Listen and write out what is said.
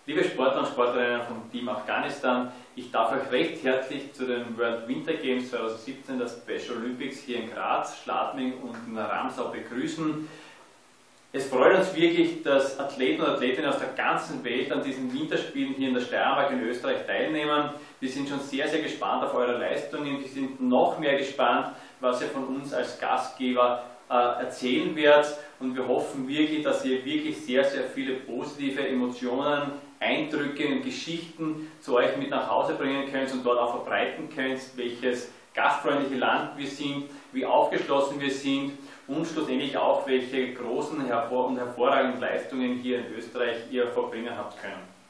Liebe Sportler und Sportlerinnen vom Team Afghanistan, ich darf euch recht herzlich zu den World Winter Games 2017, der Special Olympics hier in Graz, Schladming und in Ramsau begrüßen. Es freut uns wirklich, dass Athleten und Athletinnen aus der ganzen Welt an diesen Winterspielen hier in der Steiermark in Österreich teilnehmen. Wir sind schon sehr, sehr gespannt auf eure Leistungen. Wir sind noch mehr gespannt, was ihr von uns als Gastgeber erzählen werdet. Und wir hoffen wirklich, dass ihr wirklich sehr, sehr viele positive Emotionen, Eindrücke und Geschichten zu euch mit nach Hause bringen könnt und dort auch verbreiten könnt, welches gastfreundliche Land wir sind, wie aufgeschlossen wir sind und schlussendlich auch, welche großen und hervorragenden Leistungen hier in Österreich ihr vollbringen habt können.